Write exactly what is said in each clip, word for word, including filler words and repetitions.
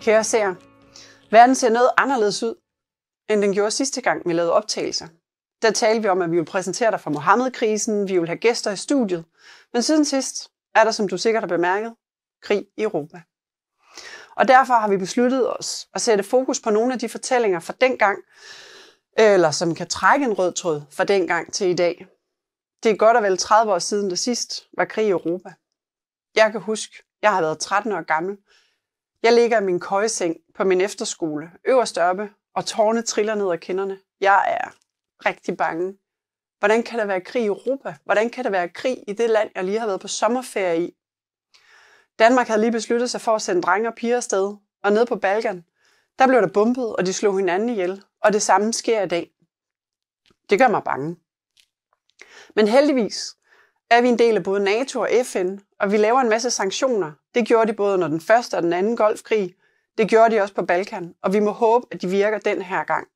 Kære seere, verden ser noget anderledes ud, end den gjorde sidste gang, vi lavede optagelser. Der talte vi om, at vi ville præsentere dig for Mohammed-krisen, vi ville have gæster i studiet, men siden sidst er der, som du sikkert har bemærket, krig i Europa. Og derfor har vi besluttet os at sætte fokus på nogle af de fortællinger fra dengang, eller som kan trække en rød tråd fra dengang til i dag. Det er godt og vel tredive år siden, der sidst var krig i Europa. Jeg kan huske, jeg har været tretten år gammel. Jeg ligger i min køjeseng på min efterskole, øverst oppe, og tårerne triller ned ad kinderne. Jeg er rigtig bange. Hvordan kan der være krig i Europa? Hvordan kan der være krig i det land, jeg lige har været på sommerferie i? Danmark havde lige besluttet sig for at sende drenge og piger afsted, og nede på Balkan, der blev der bombet, og de slog hinanden ihjel, og det samme sker i dag. Det gør mig bange. Men heldigvis er vi en del af både NATO og F N, og vi laver en masse sanktioner. Det gjorde de både under den første og den anden Golfkrig. Det gjorde de også på Balkan, og vi må håbe, at de virker den her gang.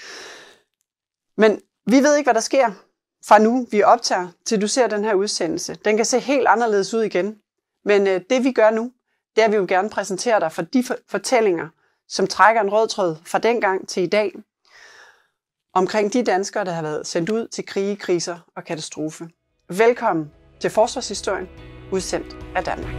Men vi ved ikke, hvad der sker fra nu, vi optager, til du ser den her udsendelse. Den kan se helt anderledes ud igen. Men øh, det vi gør nu, det er, at vi vil gerne præsentere dig for de fortællinger, som trækker en rød tråd fra dengang til i dag, omkring de danskere, der har været sendt ud til krige, kriser og katastrofe. Velkommen til Forsvarshistorien, udsendt af Danmark.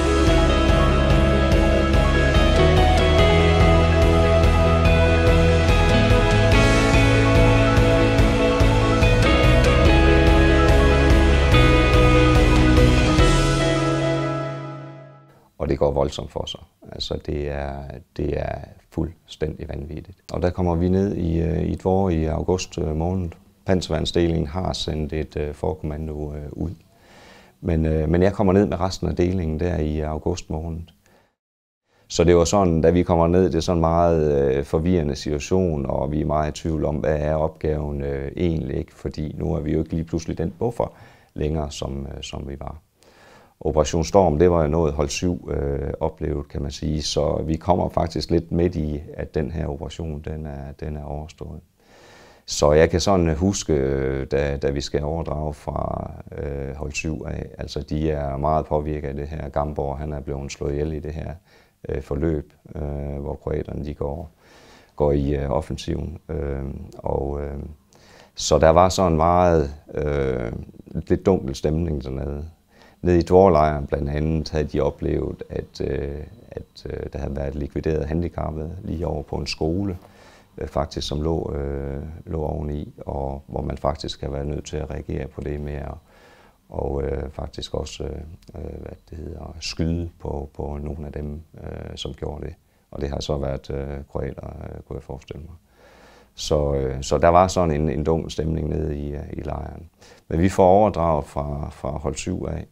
Og det går voldsomt for sig. Altså det er, det er fuldstændig vanvittigt. Og der kommer vi ned i, i et år i august måned. Panserværnsdelingen har sendt et uh, forkommando uh, ud. Men, uh, men jeg kommer ned med resten af delingen der i august måned. Så det var sådan, da vi kommer ned, det er sådan en meget uh, forvirrende situation, og vi er meget i tvivl om, hvad er opgaven uh, egentlig ikke, fordi nu er vi jo ikke lige pludselig den buffer længere, som, uh, som vi var. Operation Storm, det var jo noget hold syv øh, oplevet, kan man sige, så vi kommer faktisk lidt midt i, at den her operation, den er, den er overstået. Så jeg kan sådan huske, da, da vi skal overdrage fra øh, hold syv af, altså de er meget påvirket af det her. Gamborg, han er blevet slået ihjel i det her øh, forløb, øh, hvor kroaterne de går, går i øh, offensiven. Øh, og, øh, så der var sådan meget øh, lidt dunkel stemning dernede. Nede i dværglejren blandt andet havde de oplevet, at, øh, at øh, der havde været likvideret handicappede lige over på en skole, øh, faktisk som lå, øh, lå oveni, og hvor man faktisk har været nødt til at reagere på det med at og øh, faktisk også øh, hvad det hedder, skyde på, på nogle af dem, øh, som gjorde det. Og det har så været øh, kroater, øh, kunne jeg forestille mig. Så, øh, så der var sådan en, en dunkel stemning nede i, i lejren. Men vi får overdraget fra, fra hold syv af,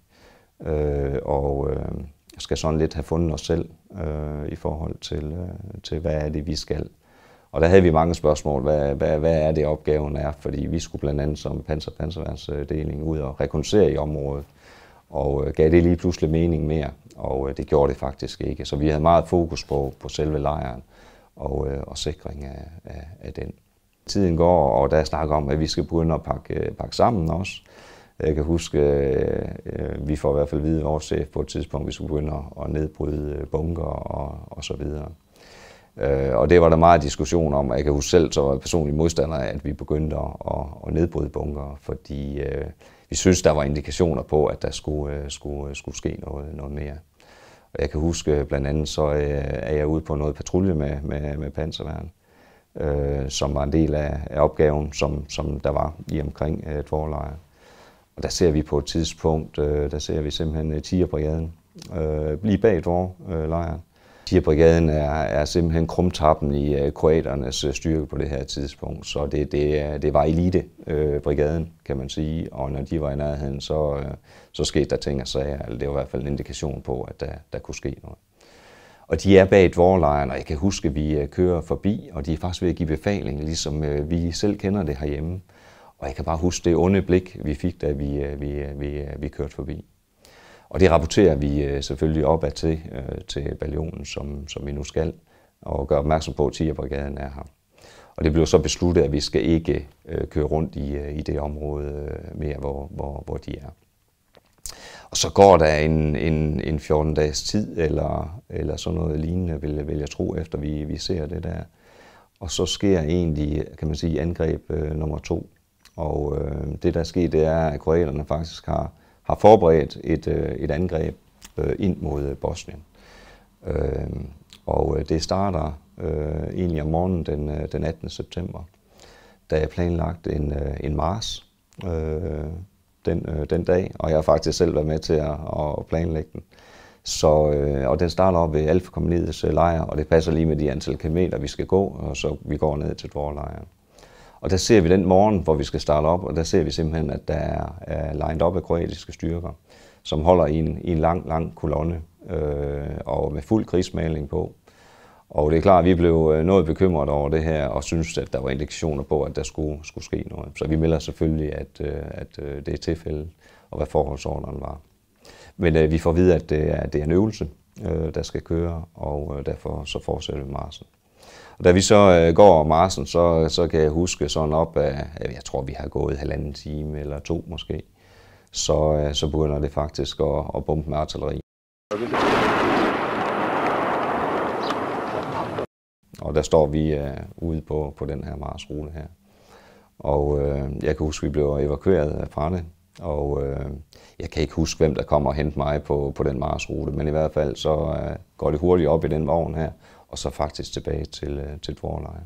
Øh, og øh, skal sådan lidt have fundet os selv øh, i forhold til, øh, til, hvad er det, vi skal. Og der havde vi mange spørgsmål, hvad, hvad, hvad er det, opgaven er, fordi vi skulle blandt andet som panser panserværnsdeling ud og rekognoscere i området, og øh, gav det lige pludselig mening mere, og øh, det gjorde det faktisk ikke. Så vi havde meget fokus på, på selve lejren og, øh, og sikring af, af, af den. Tiden går, og der snakker om, at vi skal begynde at pakke, pakke sammen også. Jeg kan huske, øh, vi får i hvert fald vide af vores chef på et tidspunkt, vi skulle begynde at nedbryde bunker og, og så videre. Øh, og det var der meget diskussion om, og jeg kan huske selv, så var jeg personlig modstander af, at vi begyndte at, at nedbryde bunker, fordi øh, vi synes, der var indikationer på, at der skulle, skulle, skulle ske noget, noget mere. Og jeg kan huske, blandt andet, så øh, er jeg ude på noget patrulje med, med, med panserværn, øh, som var en del af, af opgaven, som, som der var i omkring øh, dværglejren. Og der ser vi på et tidspunkt, øh, der ser vi simpelthen Tigerbrigaden øh, lige bag dværglejren. Tigerbrigaden er, er simpelthen krumtappen i øh, kroaternes styrke på det her tidspunkt, så det, det, det var elitebrigaden, øh, kan man sige. Og når de var i nærheden, så, øh, så skete der ting og sager. Det var i hvert fald en indikation på, at der, der kunne ske noget. Og de er bag dværglejren, og jeg kan huske, at vi kører forbi, og de er faktisk ved at give befaling, ligesom øh, vi selv kender det herhjemme. Og jeg kan bare huske det onde blik, vi fik, da vi, vi, vi, vi kørte forbi. Og det rapporterer vi selvfølgelig opad til, til bataljonen, som, som vi nu skal, og gør opmærksom på, at Tigerbrigaden er her. Og det blev så besluttet, at vi skal ikke køre rundt i, i det område mere, hvor, hvor, hvor de er. Og så går der en, en, en fjorten dages tid, eller, eller sådan noget lignende, vil, vil jeg tro, efter vi, vi ser det der. Og så sker egentlig, kan man sige, angreb øh, nummer to. Og øh, det, der sker, det er, at kroaterne faktisk har, har forberedt et, øh, et angreb øh, ind mod Bosnien. Øh, og det starter øh, egentlig om morgenen den, den attende september, da jeg planlagt en, en march øh, den, øh, den dag, og jeg har faktisk selv været med til at, at planlægge den. Så, øh, og den starter op ved Alfa-kompagniets lejr, og det passer lige med de antal kilometer, vi skal gå, og så vi går ned til Dvorlejren. Og der ser vi den morgen, hvor vi skal starte op, og der ser vi simpelthen, at der er, er lined op af kroatiske styrker, som holder i en, i en lang, lang kolonne, øh, og med fuld krigsmaling på. Og det er klart, at vi blev noget bekymret over det her, og synes, at der var indikationer på, at der skulle, skulle ske noget. Så vi melder selvfølgelig, at, at det er tilfældet, og hvad forholdsordenen var. Men øh, vi får at vide, at det er, det er en øvelse, øh, der skal køre, og øh, derfor så fortsætter vi marchen. Og da vi så øh, går marchen, så, så kan jeg huske sådan op af, jeg tror, vi har gået halvanden time eller to måske, så, øh, så begynder det faktisk at, at bombe med artilleri. Og der står vi øh, ude på, på den her marchrute her. Og øh, jeg kan huske, at vi blev evakueret fra det. Og øh, jeg kan ikke huske, hvem der kommer og henter mig på, på den marchrute, men i hvert fald så øh, går det hurtigt op i den vogn her, og så faktisk tilbage til, øh, til Dvorlejren.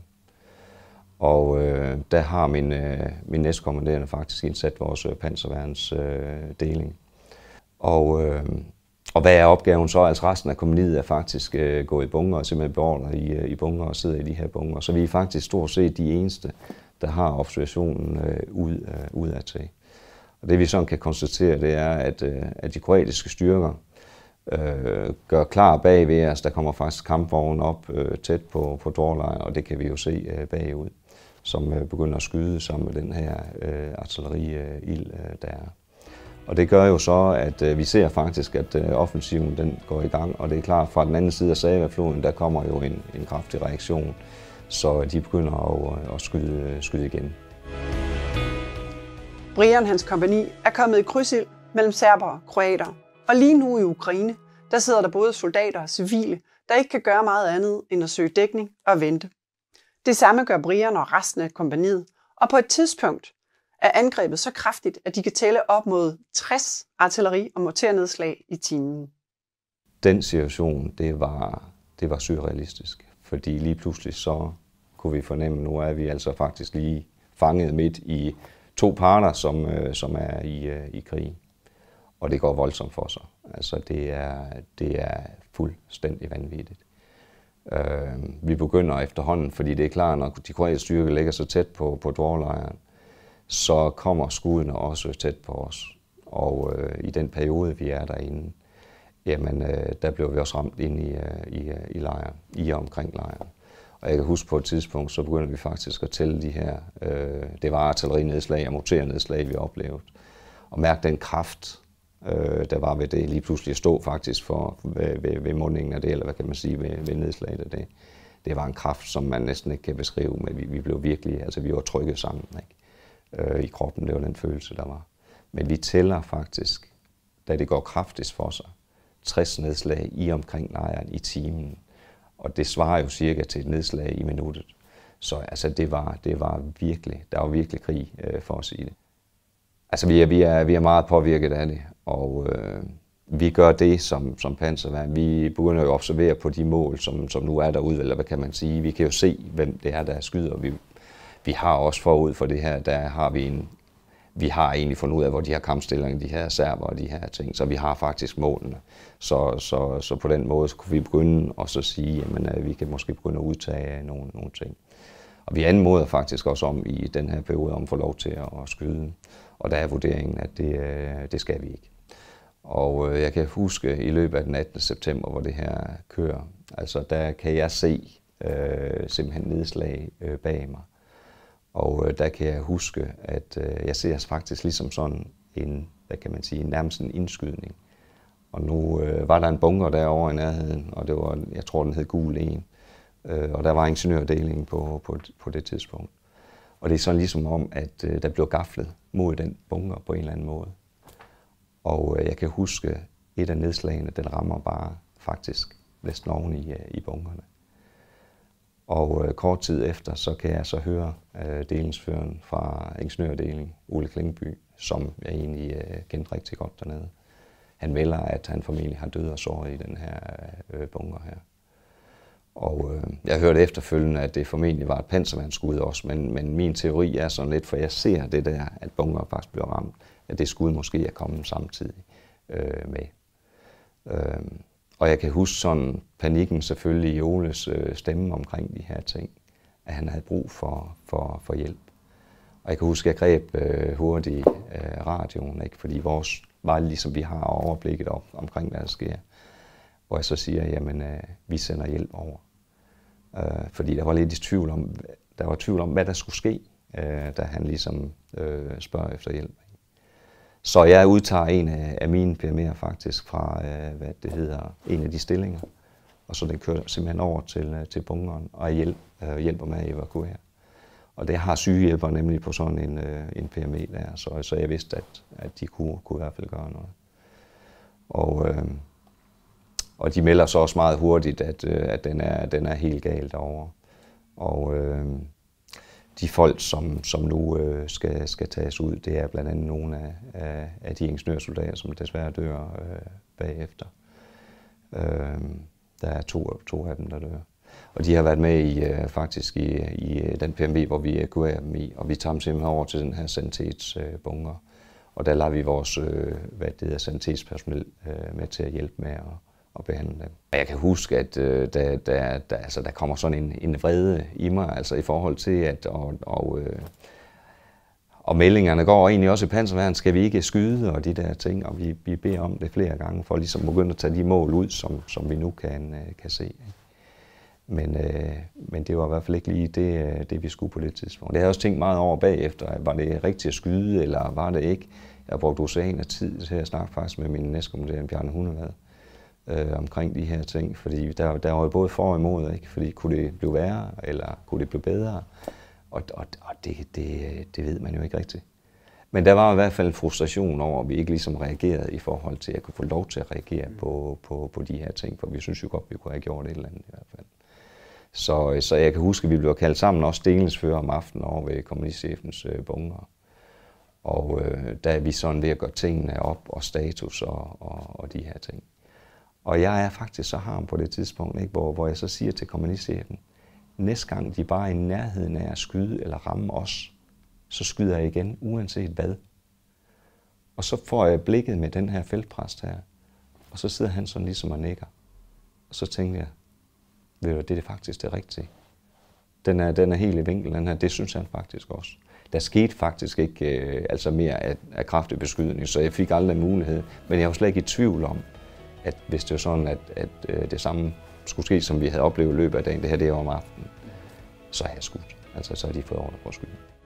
Og øh, der har min, øh, min næstkommanderende faktisk indsat vores øh, panserværns øh, deling. Og, øh, og hvad er opgaven så? Altså resten af kompagniet er faktisk øh, gået i bunker og simpelthen beordret i, øh, i bunker og sidder i de her bunker. Så vi er faktisk stort set de eneste, der har observationen øh, ud, øh, udad til. Og det vi sådan kan konstatere, det er, at, at de kroatiske styrker øh, gør klar bag ved os. Der kommer faktisk kampvogne op øh, tæt på, på Dvorlejren, og det kan vi jo se øh, bagud, som øh, begynder at skyde sammen med den her øh, artilleriild, øh, der er. Og det gør jo så, at øh, vi ser faktisk, at øh, offensiven den går i gang, og det er klart, fra den anden side af Savafloden, der kommer jo en, en kraftig reaktion, så de begynder at, at skyde, skyde igen. Brian og hans kompagni er kommet i krydsild mellem serbere og kroater. Og lige nu i Ukraine, der sidder der både soldater og civile, der ikke kan gøre meget andet end at søge dækning og vente. Det samme gør Brian og resten af kompagniet, og på et tidspunkt er angrebet så kraftigt, at de kan tælle op mod tres artilleri- og morternedslag i timen. Den situation, det var, det var surrealistisk, fordi lige pludselig så kunne vi fornemme, at nu er vi altså faktisk lige fanget midt i to parter, som, øh, som er i, øh, i krig. Og det går voldsomt for sig. Altså det er, det er fuldstændig vanvittigt. Øh, vi begynder efterhånden, fordi det er klart, når de kroatiske styrker ligger så tæt på, på Dvorlejren, så kommer skuddene også tæt på os. Og øh, i den periode, vi er derinde, jamen øh, der blev vi også ramt ind i, øh, i, i lejren, i og omkring lejren. Og jeg kan huske på et tidspunkt, så begynder vi faktisk at tælle de her, øh, det var artillerinedslag og morternedslag, vi oplevede. Og mærke den kraft, øh, der var ved det, lige pludselig at stå faktisk for, ved, ved, ved mundingen af det, eller hvad kan man sige, ved, ved nedslaget af det. Det var en kraft, som man næsten ikke kan beskrive, men vi, vi blev virkelig, altså vi var trykket sammen, ikke? Øh, i kroppen, det var den følelse, der var. Men vi tæller faktisk, da det går kraftigst for sig, tres nedslag i omkring lejren i timen. Og det svarer jo cirka til et nedslag i minuttet. Så altså, det, var, det var virkelig, der var virkelig krig øh, for at sige det. Altså vi er, vi er, vi er meget påvirket af det, og øh, vi gør det som, som panserværn. Vi begynder jo at observere på de mål, som, som nu er derude, eller hvad kan man sige. Vi kan jo se, hvem det er, der skyder. Vi, vi har også forud for det her, der har vi en, vi har egentlig fundet ud af, hvor de her kampstillinger, de her serber og de her ting, så vi har faktisk målene. Så, så, så på den måde så kunne vi begynde også at sige, at vi kan måske begynde at udtage nogle, nogle ting. Og vi anmoder faktisk også om i den her periode om at få lov til at skyde. Og der er vurderingen, at det, det skal vi ikke. Og jeg kan huske i løbet af den attende september, hvor det her kører, altså der kan jeg se øh, simpelthen nedslag øh, bag mig. Og øh, der kan jeg huske, at øh, jeg ser faktisk ligesom sådan en, hvad kan man sige, nærmest en indskydning. Og nu øh, var der en bunker derovre i nærheden, og det var, jeg tror, den hed Gul en. Øh, og der var ingeniørdeling på, på, på det tidspunkt. Og det er sådan ligesom om, at øh, der blev gaflet mod den bunker på en eller anden måde. Og øh, jeg kan huske, et af nedslagene, den rammer bare faktisk næsten oven i, i bunkerne. Og øh, kort tid efter, så kan jeg så høre øh, delingsføreren fra ingeniørdeling, Ole Klingby, som jeg egentlig øh, kendte rigtig godt dernede. Han melder, at han formentlig har død og såret i den her øh, bunker her. Og øh, jeg hørte efterfølgende, at det formentlig var et panserværnsskud også, men, men min teori er sådan lidt, for jeg ser det der, at bunker faktisk bliver ramt, at det skud måske er kommet samtidig øh, med. Øh, og jeg kan huske sådan panikken selvfølgelig i Oles øh, stemme omkring de her ting, at han havde brug for, for, for hjælp. Og jeg kan huske, at jeg greb øh, hurtigt øh, radioen, ikke? Fordi vores var ligesom vi har overblikket op omkring, hvad der sker. Hvor jeg så siger, jamen øh, vi sender hjælp over. Øh, fordi der var lidt i tvivl om, der var tvivl om, hvad der skulle ske, øh, da han ligesom øh, spørger efter hjælp. Så jeg udtager en af, af mine P M'er faktisk fra, øh, hvad det hedder, en af de stillinger. Og så den kører simpelthen over til, til bunkeren og hjælp, øh, hjælper med at evakuere. Og det har sygehjælper nemlig på sådan en, øh, en P M E der, så, så jeg vidste, at, at de kunne, kunne i hvert fald gøre noget. Og, øh, og de melder så også meget hurtigt, at, øh, at den, er, den er helt galt derovre. Og øh, de folk, som, som nu øh, skal, skal tages ud, det er blandt andet nogle af, af, af de ingeniørsoldater, som desværre dør øh, bagefter. Øh, der er to, to af dem, der dør. Og de har været med i, øh, faktisk i, i den P M V, hvor vi evakuerer dem i, og vi tager dem simpelthen over til den her sanitetsbunker. Øh, og der lader vi vores øh, hvad det hedder, sanitetspersonel øh, med til at hjælpe med at, at behandle dem. Jeg kan huske, at øh, der, der, der, altså, der kommer sådan en, en vrede i mig, altså i forhold til, at og, og, øh, og meldingerne går egentlig også i panserværn, skal vi ikke skyde og de der ting, og vi, vi beder om det flere gange, for ligesom begynde at tage de mål ud, som, som vi nu kan, øh, kan se. Men, øh, men det var i hvert fald ikke lige det, det, vi skulle på det tidspunkt. Det har jeg også tænkt meget over bagefter. Var det rigtigt at skyde, eller var det ikke? Jeg har brugt ocean af tid til at snakke faktisk med min næstkommanderende Bjarne Hundevad øh, omkring de her ting. Fordi der, der var jo både for og imod, ikke? Fordi kunne det blive værre, eller kunne det blive bedre? Og, og, og det, det, det ved man jo ikke rigtigt. Men der var i hvert fald en frustration over, at vi ikke ligesom reagerede i forhold til, at jeg kunne få lov til at reagere på, på, på de her ting. For vi synes jo godt, vi kunne have gjort et eller andet i hvert fald. Så, så jeg kan huske, at vi blev kaldt sammen, også delingsfører om aftenen over ved kompagnichefens øh, bunker. Og øh, der er vi sådan ved at gøre tingene op, og status og, og, og de her ting. Og jeg er faktisk så harm på det tidspunkt, ikke? Hvor, hvor jeg så siger til kompagnichefen, næste gang de bare er i nærheden af at skyde eller ramme os, så skyder jeg igen, uanset hvad. Og så får jeg blikket med den her feltpræst her, og så sidder han sådan ligesom og nikker. Og så tænker jeg, ved du, det er det faktisk det rigtige. Den er, den er helt i vinkel, den her. Det synes han faktisk også. Der skete faktisk ikke øh, altså mere af, af kraftig beskydning, så jeg fik aldrig mulighed. Men jeg var slet ikke i tvivl om, at hvis det var sådan, at, at øh, det samme skulle ske, som vi havde oplevet i løbet af dagen, det her det var om aftenen, så havde jeg skudt. Altså så havde de fået ordre på at skyde.